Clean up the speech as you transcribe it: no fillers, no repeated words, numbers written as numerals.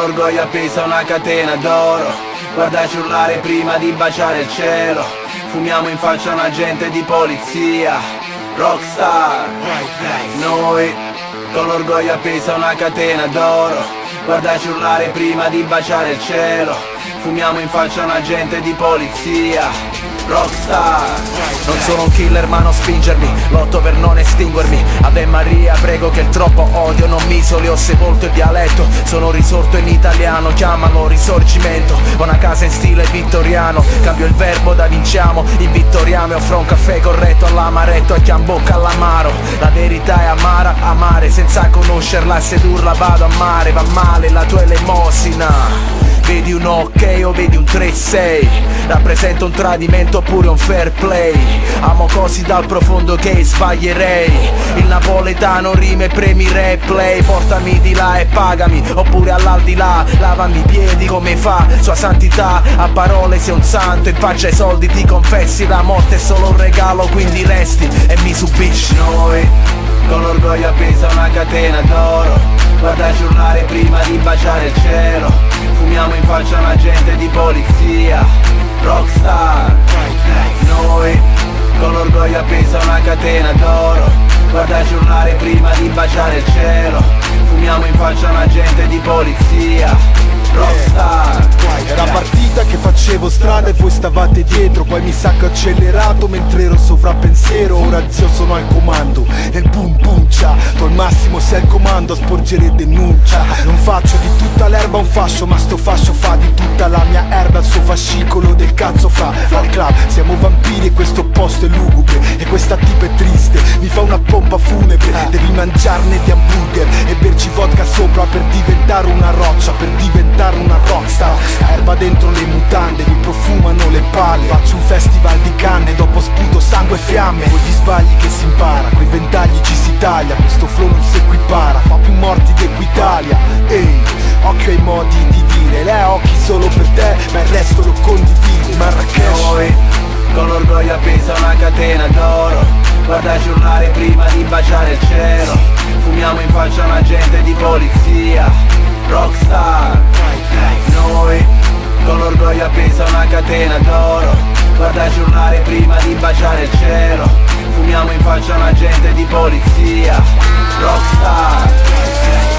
l'orgoglio appeso a una catena d'oro. Guardaci urlare prima di baciare il cielo. Fumiamo in faccia a un agente di polizia. Rockstar, noi con l'orgoglio appeso a una catena d'oro. Guardaci urlare prima di baciare il cielo. Fumiamo in faccia a un agente di polizia. Rockstar. Non sono un killer ma non spingermi, lotto per non estinguermi. Ave Maria, prego che il troppo odio non mi isoli, ho sepolto il dialetto. Sono risorto in italiano, chiamalo risorgimento. Ho una casa in stile vittoriano, cambio il verbo da vinciamo in vittoriano e offro un caffè corretto all'amaretto a chi ha in bocca all'amaro. La verità è amara, amare senza conoscerla e sedurla vado a mare. Va male la tua elemosina. Vedi un ok o vedi un 3-6, rappresenta un tradimento oppure un fair play. Amo così dal profondo che sbaglierei. Il napoletano rime premi replay. Portami di là e pagami, oppure all'aldilà. Lavami i piedi come fa sua santità. A parole sei un santo, in faccia ai soldi ti confessi. La morte è solo un regalo, quindi resti e mi subisci. Noi con l'orgoglio appeso a una catena d'oro. Guardaci urlare prima di baciare il cielo. Fumiamo in faccia a un agente di polizia. Rockstar. Noi con l'orgoglio appeso a una catena d'oro. Guardaci urlare prima di baciare il cielo. Fumiamo in faccia a un agente di polizia. Rockstar. Era partita che facevo strada e voi stavate dietro. Poi mi sa che ho accelerato mentre ero sovrappensiero. Ora zio sono al comando e il boom boom cia. To' il massimo se è il comando a sporgere denuncia. Non faccio di tutta l'erba un fascio, ma sto fascio fa di tutta la mia erba il suo fascicolo del cazzo fa. Al club siamo vampiri e questo posto è lugubre. E questa tipa è triste, mi fa una pompa funebre. Devi mangiarne di hamburger e berci vodka sopra per diventare una roccia, per diventare una rockstar. Erba dentro le mutande, mi profumano le palle. Faccio un festival di canne, dopo sputo sangue e fiamme. Con gli sbagli che si impara, coi ventagli ci si taglia. Questo flow non si equipara, fa più morti di Equitalia. Ehi, occhio ai modi di dire. Lei ha occhi solo per te, ma il resto lo condivide. Marrakesh. Noi con l'orgoglio appeso a una catena d'oro. Guardaci urlare prima di baciare il cielo. Fumiamo in faccia a un agente di polizia. Rockstar. Noi con l'orgoglio appeso a una catena d'oro. Guardaci urlare prima di baciare il cielo. Fumiamo in faccia a un agente di polizia. Rockstar.